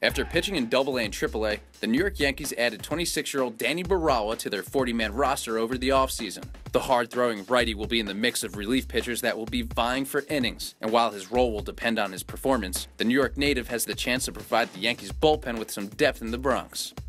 After pitching in Double-A and Triple-A, the New York Yankees added 26-year-old Danny Burawa to their 40-man roster over the offseason. The hard-throwing righty will be in the mix of relief pitchers that will be vying for innings, and while his role will depend on his performance, the New York native has the chance to provide the Yankees bullpen with some depth in the Bronx.